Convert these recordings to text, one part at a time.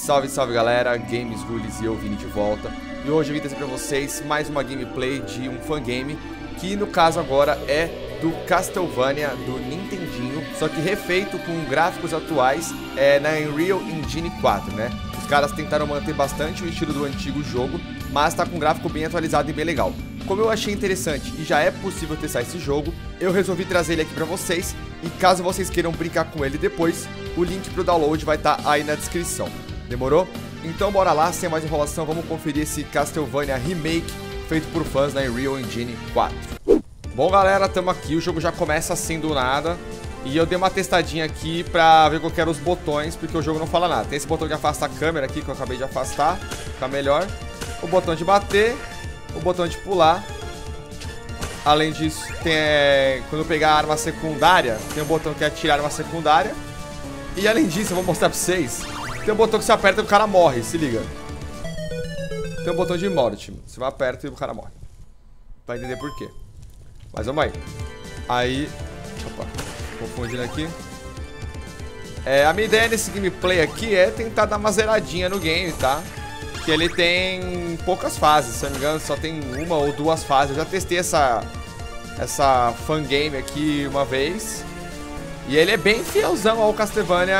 Salve, salve galera, Games Rules e eu, Vini, de volta. E hoje eu vim trazer pra vocês mais uma gameplay de um fangame, que no caso agora é do Castlevania do Nintendinho, só que refeito com gráficos atuais na Unreal Engine 4, né? Os caras tentaram manter bastante o estilo do antigo jogo, mas tá com um gráfico bem atualizado e bem legal. Como eu achei interessante e já é possível testar esse jogo, eu resolvi trazer ele aqui pra vocês, e caso vocês queiram brincar com ele depois, o link pro download vai estar aí na descrição. Demorou? Então bora lá, sem mais enrolação, vamos conferir esse Castlevania Remake feito por fãs na Unreal Engine 4. Bom galera, tamo aqui, o jogo já começa assim do nada. E eu dei uma testadinha aqui pra ver qual que eram os botões, porque o jogo não fala nada. Tem esse botão de afastar a câmera aqui, que eu acabei de afastar, fica melhor. O botão de bater, o botão de pular. Além disso, tem quando eu pegar a arma secundária, tem um botão que é atirar a arma secundária. E além disso, eu vou mostrar pra vocês, tem um botão que você aperta e o cara morre, se liga. Tem um botão de morte, você vai aperta e o cara morre. Vai entender por quê. Mas vamos aí. Aí, opa, confundindo aqui. A minha ideia nesse gameplay aqui é tentar dar uma zeradinha no game, tá? Que ele tem poucas fases, se não me engano, só tem uma ou duas fases. Eu já testei essa fangame aqui uma vez. E ele é bem fielzão ao Castlevania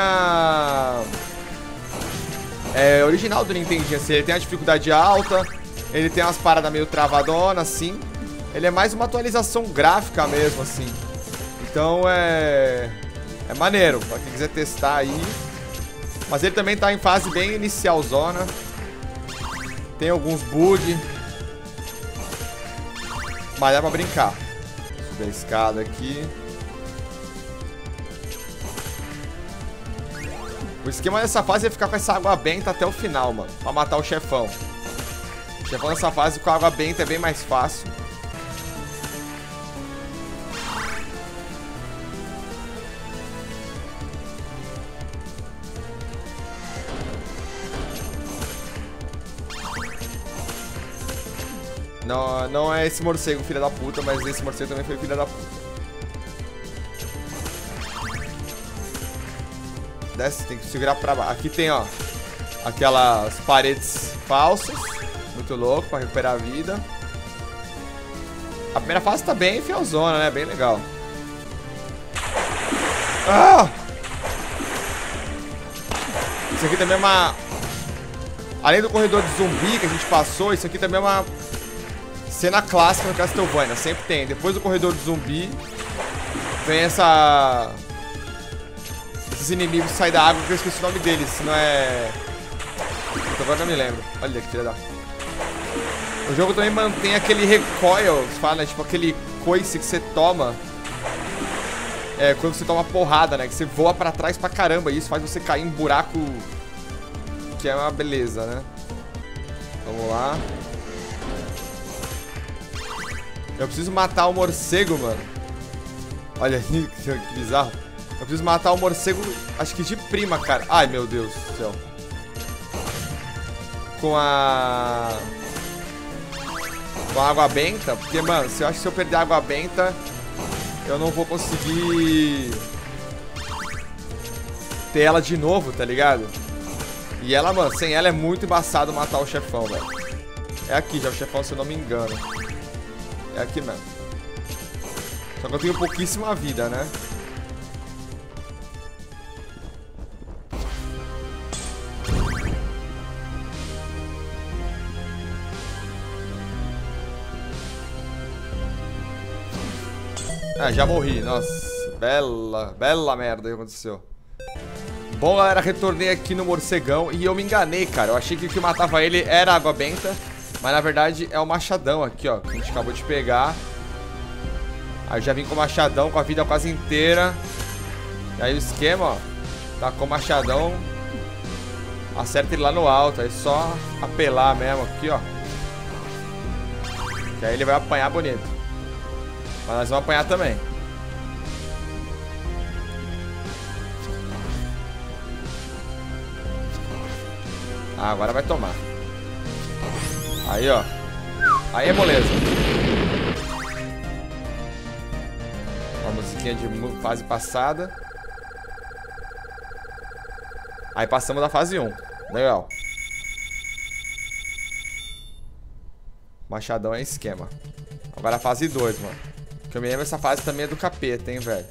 original do Nintendinho, assim. Ele tem a dificuldade alta, ele tem umas paradas meio travadonas, assim. Ele é mais uma atualização gráfica mesmo, assim. Então é maneiro, pra quem quiser testar aí. Mas ele também tá em fase bem inicialzona. Tem alguns bugs, mas dá pra brincar. Subir a escada aqui. O esquema dessa fase é ficar com essa água benta até o final, mano, pra matar o chefão. O chefão nessa fase com a água benta é bem mais fácil. Não é esse morcego filha da puta, mas esse morcego também foi filha da puta. Desce, tem que segurar pra baixo. Aqui tem, ó, aquelas paredes falsas. Muito louco, pra recuperar a vida. A primeira fase tá bem fielzona, né? Bem legal. Ah! Isso aqui também é uma... Além do corredor de zumbi que a gente passou, isso aqui também é uma cena clássica no Castlevania. Sempre tem. Depois do corredor de zumbi, vem esses inimigos que saem da água, que eu esqueci o nome deles. Se não é... Agora não me lembro. Olha que filha da... O jogo também mantém aquele recoil, fala, né? Tipo aquele coice que você toma quando você toma porrada, né? Que você voa pra trás pra caramba. E isso faz você cair em buraco, que é uma beleza, né? Vamos lá. Eu preciso matar o morcego, mano. Olha aí, que bizarro. Eu preciso matar o morcego, acho que de prima, cara. Ai, meu Deus do céu. Com a água benta. Porque, mano, eu acho que se eu perder a água benta, eu não vou conseguir ter ela de novo, tá ligado? E ela, mano, sem ela é muito embaçado matar o chefão, velho. É aqui já o chefão, se eu não me engano. É aqui mesmo. Só que eu tenho pouquíssima vida, né? Já morri. Nossa, bela merda que aconteceu. Bom, galera, retornei aqui no morcegão e eu me enganei, cara. Eu achei que o que matava ele era a água benta, mas na verdade é o machadão aqui, ó, que a gente acabou de pegar. Aí eu já vim com o machadão, com a vida quase inteira. E aí o esquema, ó, tá com o machadão, acerta ele lá no alto. Aí só apelar mesmo aqui, ó, que aí ele vai apanhar bonito. Mas nós vamos apanhar também. Agora vai tomar. Aí, ó. Aí é moleza. Uma musiquinha de fase passada. Aí passamos da fase 1. Legal. Machadão é esquema. Agora a fase 2, mano. Que eu me lembro, essa fase também é do capeta, hein, velho.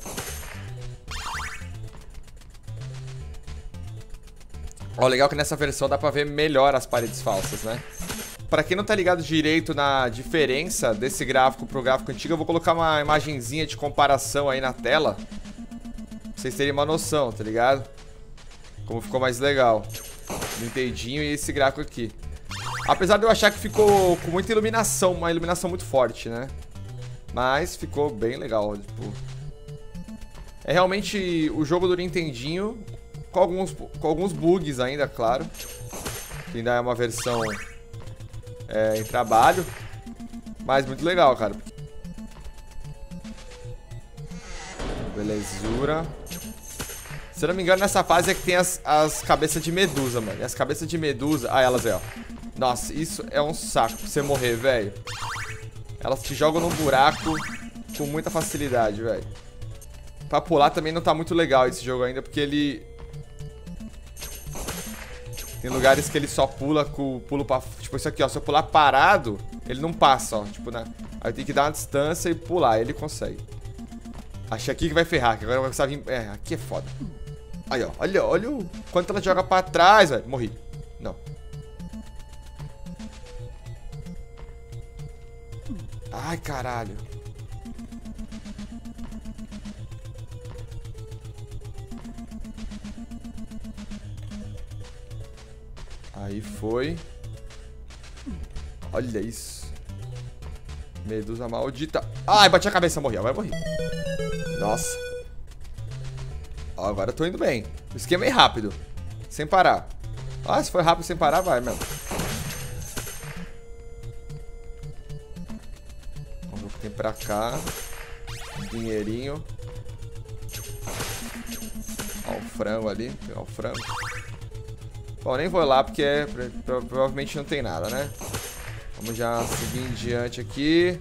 Ó, legal que nessa versão dá pra ver melhor as paredes falsas, né? Pra quem não tá ligado direito na diferença desse gráfico pro gráfico antigo, eu vou colocar uma imagenzinha de comparação aí na tela. Pra vocês terem uma noção, tá ligado? Como ficou mais legal. Nintendinho e esse gráfico aqui. Apesar de eu achar que ficou com muita iluminação, uma iluminação muito forte, né? Mas ficou bem legal, tipo... É realmente o jogo do Nintendinho, com alguns bugs ainda, claro. Que ainda é uma versão em trabalho. Mas muito legal, cara. Belezura. Se eu não me engano, nessa fase é que tem as cabeças de medusa, mano. E as cabeças de medusa... Ah, elas aí, ó. Nossa, isso é um saco pra você morrer, velho. Elas te jogam num buraco com muita facilidade, velho. Pra pular também não tá muito legal esse jogo ainda, porque ele... Tem lugares que ele só pula com o pulo pra... Tipo, isso aqui, ó. Se eu pular parado, ele não passa, ó. Tipo, né? Aí tem que dar uma distância e pular. Ele consegue. Achei aqui que vai ferrar, que agora vai precisar vir... É, aqui é foda. Aí, ó. Olha o quanto ela joga pra trás, velho. Morri. Não. Ai, caralho. Aí foi. Olha isso. Medusa maldita. Ai, bati a cabeça, morri. Agora morri. Nossa. Ó, agora eu tô indo bem. O esquema é rápido. Sem parar. Ah, se foi rápido sem parar, vai mesmo. Vamos ver o que tem pra cá. Dinheirinho. Ó o frango ali. Vou pegar o frango. Bom, nem vou lá porque provavelmente não tem nada, né? Vamos já seguir em diante aqui.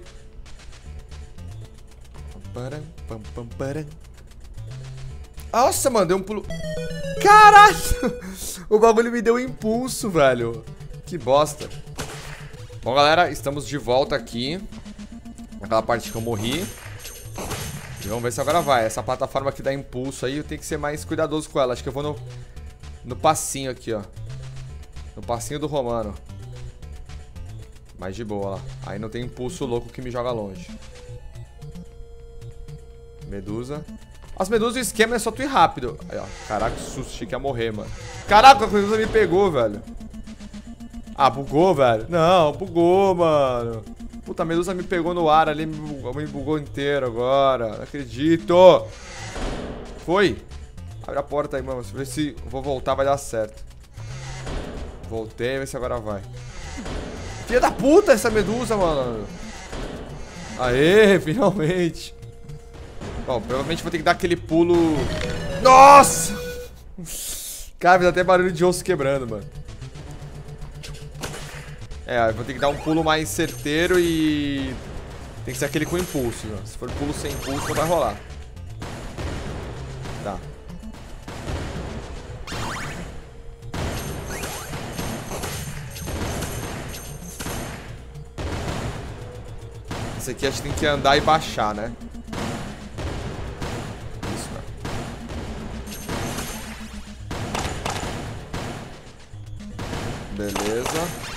Nossa, mano, deu um pulo. Caralho! O bagulho me deu um impulso, velho. Que bosta. Bom, galera, estamos de volta aqui. Naquela parte que eu morri. E vamos ver se agora vai. Essa plataforma aqui dá impulso aí, eu tenho que ser mais cuidadoso com ela. Acho que eu vou no passinho aqui, ó. No passinho do Romano. Mais de boa, lá. Aí não tem impulso louco que me joga longe. Medusa. As medusas, o esquema é só tu ir rápido. Aí, ó. Caraca, que susto, achei que ia morrer, mano. Caraca, a medusa me pegou, velho. Ah, bugou, velho? Não, bugou, mano. Puta, a medusa me pegou no ar ali, me bugou inteiro agora. Não acredito. Foi. Abre a porta aí, mano. Deixa eu ver se eu vou voltar, vai dar certo. Voltei, ver se agora vai. Filha da puta essa medusa, mano. Aê, finalmente. Bom, provavelmente vou ter que dar aquele pulo. Nossa! Cara, fez até barulho de osso quebrando, mano. É, eu vou ter que dar um pulo mais certeiro e... Tem que ser aquele com impulso, né? Se for pulo sem impulso, não vai rolar. Tá. Esse aqui a gente tem que andar e baixar, né? Isso, né? Beleza.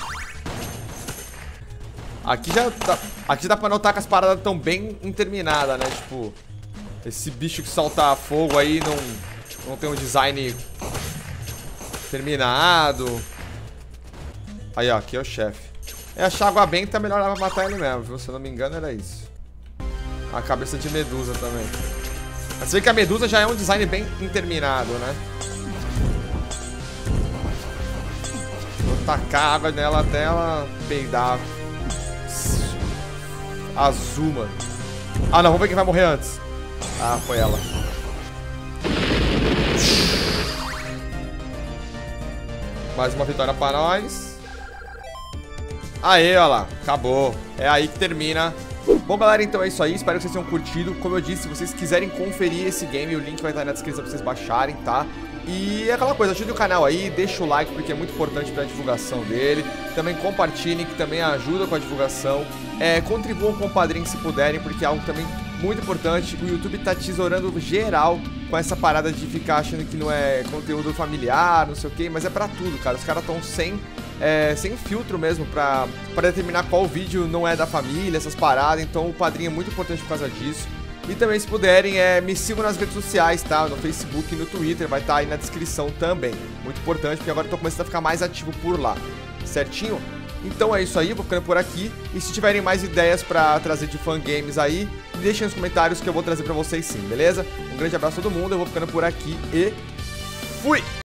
Aqui já dá pra notar que as paradas estão bem interminadas, né? Tipo, esse bicho que solta fogo aí não tem um design terminado. Aí, ó, aqui é o chefe. É, achar água benta, melhor matar ele mesmo, viu? Se eu não me engano, era isso. A cabeça de medusa também. Mas você vê que a medusa já é um design bem interminado, né? Vou tacar água nela até ela peidar. Azul, mano. Ah, não, vamos ver quem vai morrer antes. Ah, foi ela. Mais uma vitória pra nós. Aê, olha lá, acabou. É aí que termina. Bom, galera, então é isso aí. Espero que vocês tenham curtido. Como eu disse, se vocês quiserem conferir esse game, o link vai estar na descrição pra vocês baixarem, tá? E é aquela coisa, ajude o canal aí, deixa o like porque é muito importante para a divulgação dele. Também compartilhem, que também ajuda com a divulgação. Contribuam com o padrinho se puderem, porque é algo também muito importante. O YouTube tá tesourando geral com essa parada de ficar achando que não é conteúdo familiar, não sei o que, mas é pra tudo, cara. Os caras estão sem filtro mesmo pra determinar qual vídeo não é da família, essas paradas. Então o padrinho é muito importante por causa disso. E também, se puderem, me sigam nas redes sociais, tá? No Facebook e no Twitter, vai estar aí na descrição também. Muito importante, porque agora eu tô começando a ficar mais ativo por lá, certinho? Então é isso aí, vou ficando por aqui. E se tiverem mais ideias pra trazer de fangames aí, deixem nos comentários que eu vou trazer pra vocês sim, beleza? Um grande abraço a todo mundo, eu vou ficando por aqui e fui!